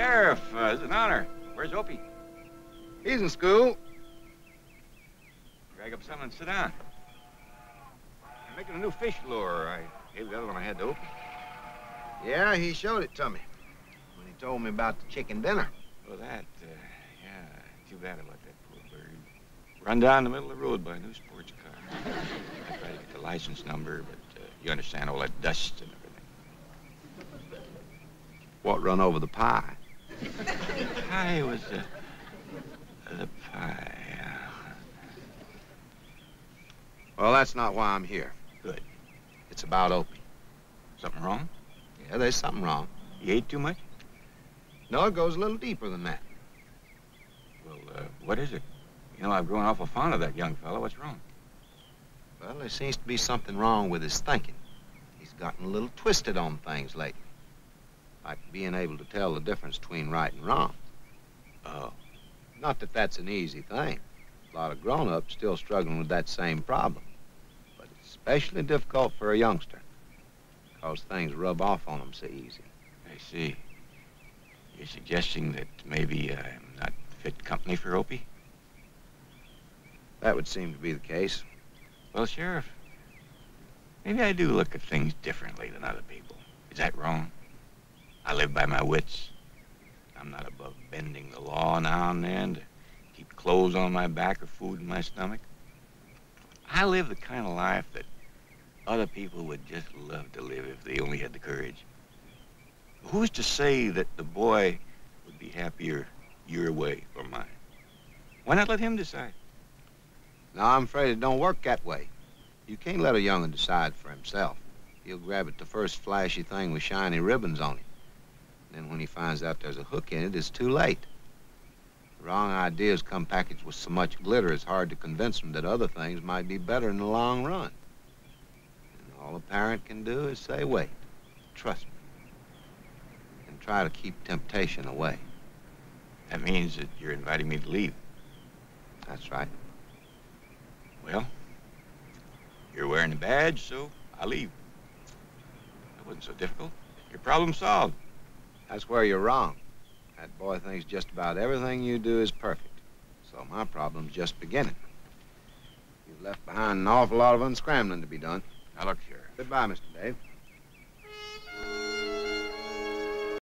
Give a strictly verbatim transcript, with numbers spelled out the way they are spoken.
Sheriff, uh, it's an honor. Where's Opie? He's in school. Drag up something and sit down. I'm making a new fish lure. I gave the other one I had to Opie. Yeah, he showed it to me when he told me about the chicken dinner. Well, that, uh, yeah, too bad about that poor bird. Run down the middle of the road by a new sports car. I tried to get the license number, but uh, you understand all that dust and everything. What run over the pie? The pie was, uh, the pie, yeah. Well, that's not why I'm here. Good. It's about Opie. Something wrong? Yeah, there's something wrong. He ate too much? No, it goes a little deeper than that. Well, uh, what is it? You know, I've grown awful fond of that young fellow. What's wrong? Well, there seems to be something wrong with his thinking. He's gotten a little twisted on things lately. Like being able to tell the difference between right and wrong. Oh. Not that that's an easy thing. A lot of grown-ups still struggling with that same problem. But it's especially difficult for a youngster, because things rub off on them so easy. I see. You're suggesting that maybe I'm not fit company for Opie? That would seem to be the case. Well, Sheriff, maybe I do look at things differently than other people. Is that wrong? I live by my wits. I'm not above bending the law now and then to keep clothes on my back or food in my stomach. I live the kind of life that other people would just love to live if they only had the courage. Who's to say that the boy would be happier your way or mine? Why not let him decide? No, I'm afraid it don't work that way. You can't let a young'un decide for himself. He'll grab at the first flashy thing with shiny ribbons on it. Then when he finds out there's a hook in it, it's too late. The wrong ideas come packaged with so much glitter, it's hard to convince them that other things might be better in the long run. And all a parent can do is say, wait, trust me, and try to keep temptation away. That means that you're inviting me to leave. That's right. Well, you're wearing a badge, so I leave. That wasn't so difficult. Your problem solved. That's where you're wrong. That boy thinks just about everything you do is perfect. So my problem's just beginning. You've left behind an awful lot of unscrambling to be done. Now look, Sheriff. Goodbye, Mister Dave.